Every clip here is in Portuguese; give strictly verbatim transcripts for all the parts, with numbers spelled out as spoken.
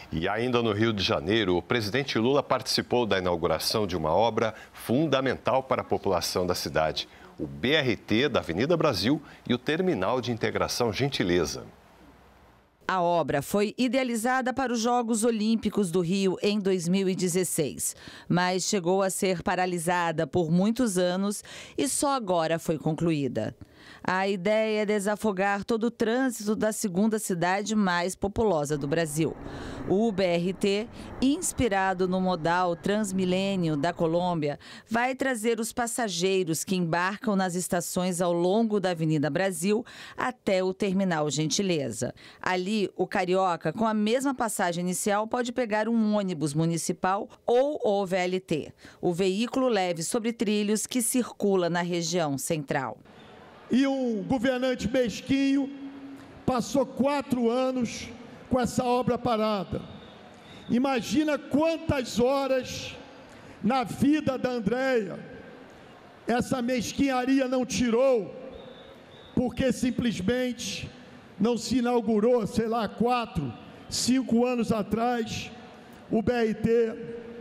E ainda no Rio de Janeiro, o presidente Lula participou da inauguração de uma obra fundamental para a população da cidade, o B R T da Avenida Brasil e o Terminal de Integração Gentileza. A obra foi idealizada para os Jogos Olímpicos do Rio em dois mil e dezesseis, mas chegou a ser paralisada por muitos anos e só agora foi concluída. A ideia é desafogar todo o trânsito da segunda cidade mais populosa do Brasil. O B R T, inspirado no modal Transmilênio da Colômbia, vai trazer os passageiros que embarcam nas estações ao longo da Avenida Brasil até o Terminal Gentileza. Ali, o carioca, com a mesma passagem inicial, pode pegar um ônibus municipal ou o V L T, o veículo leve sobre trilhos que circula na região central. E um governante mesquinho passou quatro anos com essa obra parada. Imagina quantas horas na vida da Andréia essa mesquinharia não tirou, porque simplesmente não se inaugurou, sei lá, quatro, cinco anos atrás, o B R T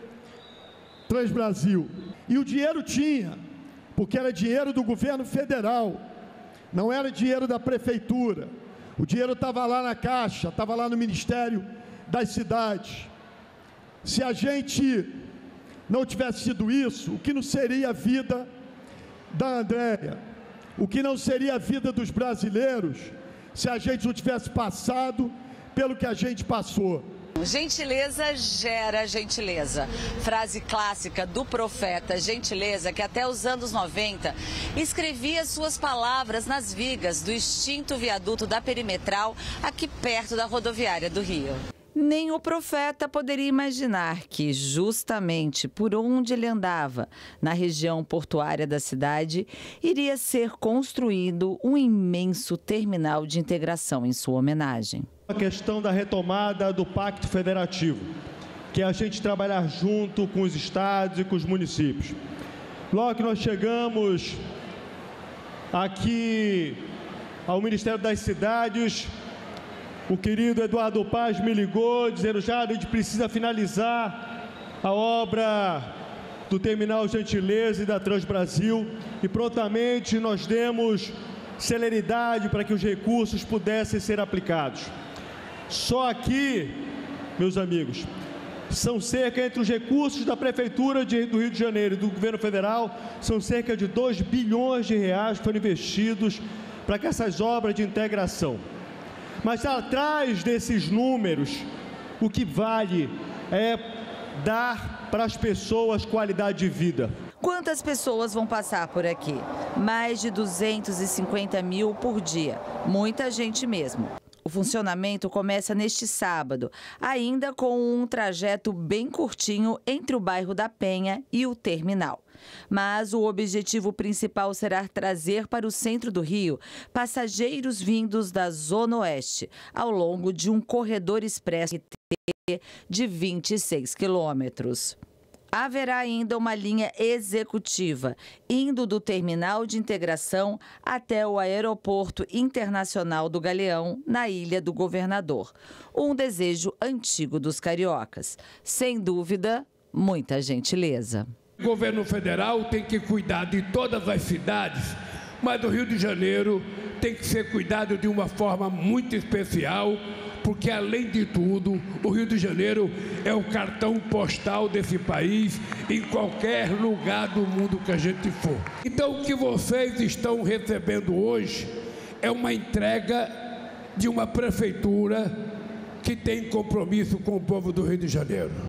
Transbrasil. E o dinheiro tinha, porque era dinheiro do governo federal. Não era dinheiro da prefeitura, o dinheiro estava lá na Caixa, estava lá no Ministério das Cidades. Se a gente não tivesse sido isso, o que não seria a vida da Andréia? O que não seria a vida dos brasileiros se a gente não tivesse passado pelo que a gente passou? Gentileza gera gentileza. Frase clássica do profeta Gentileza, que até os anos noventa escrevia suas palavras nas vigas do extinto viaduto da Perimetral, aqui perto da rodoviária do Rio. Nem o profeta poderia imaginar que, justamente por onde ele andava, na região portuária da cidade, iria ser construído um imenso terminal de integração em sua homenagem. A questão da retomada do Pacto Federativo, que é a gente trabalhar junto com os estados e com os municípios. Logo que nós chegamos aqui ao Ministério das Cidades, o querido Eduardo Paz me ligou dizendo: já a gente precisa finalizar a obra do Terminal Gentileza e da Transbrasil, e prontamente nós demos celeridade para que os recursos pudessem ser aplicados. Só aqui, meus amigos, são cerca, entre os recursos da Prefeitura de, do Rio de Janeiro e do Governo Federal, são cerca de dois bilhões de reais que foram investidos para que essas obras de integração. Mas atrás desses números, o que vale é dar para as pessoas qualidade de vida. Quantas pessoas vão passar por aqui? Mais de duzentos e cinquenta mil por dia. Muita gente mesmo. O funcionamento começa neste sábado, ainda com um trajeto bem curtinho entre o bairro da Penha e o terminal. Mas o objetivo principal será trazer para o centro do Rio passageiros vindos da Zona Oeste, ao longo de um corredor expresso de vinte e seis quilômetros. Haverá ainda uma linha executiva, indo do terminal de integração até o Aeroporto Internacional do Galeão, na Ilha do Governador. Um desejo antigo dos cariocas. Sem dúvida, muita gentileza. O governo federal tem que cuidar de todas as cidades, mas o Rio de Janeiro tem que ser cuidado de uma forma muito especial, porque, além de tudo, o Rio de Janeiro é o cartão postal desse país em qualquer lugar do mundo que a gente for. Então, o que vocês estão recebendo hoje é uma entrega de uma prefeitura que tem compromisso com o povo do Rio de Janeiro.